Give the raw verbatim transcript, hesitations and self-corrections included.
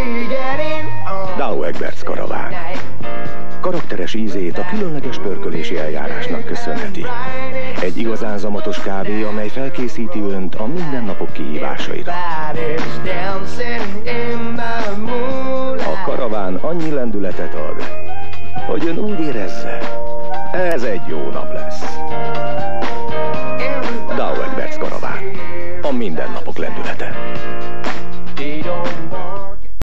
Dow Egberts karaván. Karakteres ízét a különleges pörkölési eljárásnak köszönheti. Egy igazán zamatos kávé, amely felkészíti önt a mindennapok kihívásaira. A karaván annyi lendületet ad, hogy ön úgy érezze, ez egy jó nap lesz. Dow Egberts karaván. A mindennapok lendülete.